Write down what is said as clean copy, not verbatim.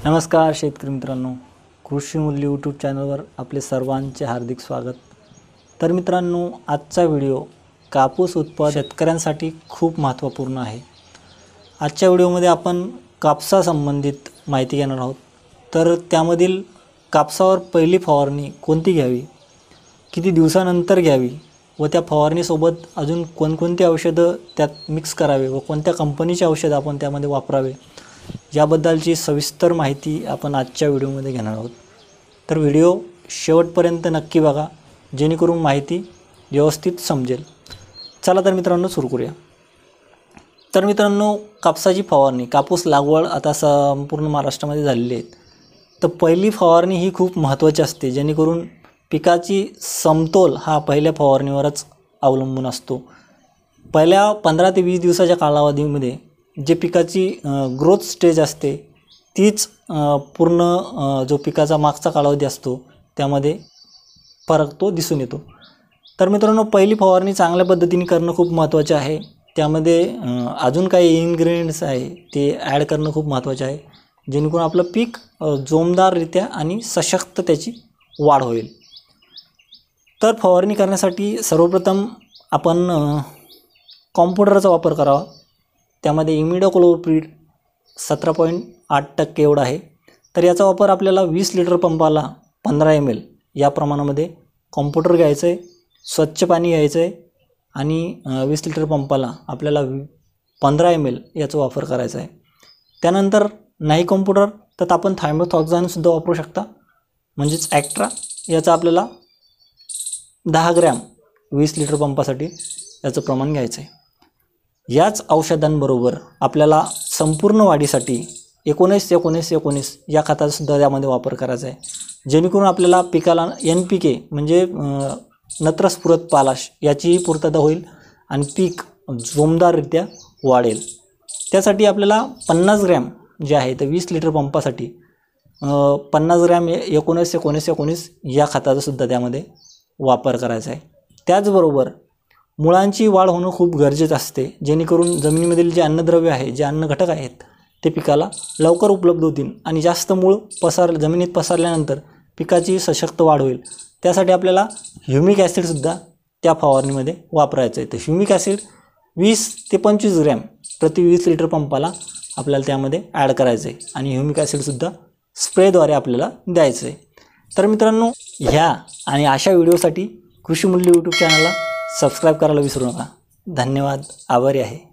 नमस्कार शेतकरी मित्रांनो, कृषी मूल्य यूट्यूब चॅनलवर आपले सर्वांचे हार्दिक स्वागत। तर मित्रांनो, आजचा व्हिडिओ कापूस उत्पादक शेतकऱ्यांसाठी खूप महत्त्वपूर्ण आहे। आजच्या व्हिडिओमध्ये आपण कापसासंबंधित माहिती घेणार आहोत। तर त्यामधील कापसावर पहिली फवारणी कोणती घ्यावी, किती दिवसानंतर घ्यावी व त्या फवारणीसोबत अजून कोणकोणती औषधं त्यात मिक्स करावे व कोणत्या कंपनीचे औषध आपण त्यामध्ये वापरावे याबद्दलची सविस्तर माहिती आपण आजच्या व्हिडिओमध्ये घेणार आहोत। तर व्हिडिओ शेवटपर्यंत नक्की बघा, जेणेकरून माहिती व्यवस्थित समजेल। चला तर मित्रांनो सुरू करूया। तर मित्रांनो, कापसाची फवारणी, कापूस लागवड आता संपूर्ण महाराष्ट्रामध्ये झालेली आहे। तर पहिली फवारणी ही खूप महत्त्वाची असते, जेणेकरून पिकाची समतोल हा पहिल्या फवारणीवरच अवलंबून असतो। पहिल्या 15 ते 20 दिवसाच्या कालावधीमध्ये जे पिकाची ग्रोथ स्टेज असते तीच पूर्ण जो पिकाचा मागचा कालावधी असतो त्यामध्ये फरक तो दिसून येतो। तर मित्रांनो, पहिली फवारणी चांगल्या पद्धतीने करणं खूप महत्त्वाचे आहे। त्यामध्ये अजून काही इन्ग्रेडियंट्स आहे ते ॲड करणं खूप महत्त्वाचे आहे, जेणेकरून आपलं पीक जोमदाररित्या आणि सशक्त त्याची वाढ होईल। तर फवारणी करण्यासाठी सर्वप्रथम आपण कॉम्प्युटरचा वापर करावा। त्यामध्ये इमिडाक्लोप्रिड 17.8% एवढा आहे। तर याचा वापर आपल्याला 20 लिटर पंपाला 15 ml या प्रमाणामध्ये कॉम्प्युटर घ्यायचं आहे, स्वच्छ पाणी घ्यायचं आहे आणि 20 लिटर पंपाला आपल्याला 15 ml याचा वापर करायचा आहे। त्यानंतर नाही कॉम्प्युटर तर आपण थायमोथॉक्झानसुद्धा वापरू शकता, म्हणजेच ॲक्ट्रा याचा आपल्याला 10 ग्रॅम 20 लिटर पंपासाठी याचं प्रमाण घ्यायचं आहे। याच औषधांबरोबर आपल्याला संपूर्ण वाढीसाठी 19-19-19 या खताचासुद्धा त्यामध्ये वापर करायचा आहे, जेणेकरून आपल्याला पिकाला NPK म्हणजे नत्रस्फुरत पालाश याचीही पूर्तता होईल आणि पीक जोमदाररित्या वाढेल। त्यासाठी आपल्याला 50 ग्रॅम जे आहे तर 20 लिटर पंपासाठी 50 ग्रॅम 19-19-19 या खताचासुद्धा त्यामध्ये वापर करायचा आहे। त्याचबरोबर मुळांची वाढ होणं खूप गरजेचं असते, जेणेकरून जमिनीमधील जे अन्नद्रव्य आहे, जे अन्न घटक आहेत ते पिकाला लवकर उपलब्ध होतील आणि जास्त मूळ जमिनीत पसरल्यानंतर पिकाची सशक्त वाढ होईल। त्यासाठी आपल्याला ह्युमिक ॲसिडसुद्धा त्या फवारणीमध्ये वापरायचं आहे। तर ह्युमिक ॲसिड 20 ते 25 ग्रॅम प्रति 20 लिटर पंपाला आपल्याला त्यामध्ये ॲड करायचं आहे आणि ह्युमिक ॲसिडसुद्धा स्प्रेद्वारे आपल्याला द्यायचं आहे। तर मित्रांनो, ह्या आणि अशा व्हिडिओसाठी कृषी मूल्य यूट्यूब चॅनलला सबस्क्राईब करायला विसरू नका। धन्यवाद, आभारी आहे।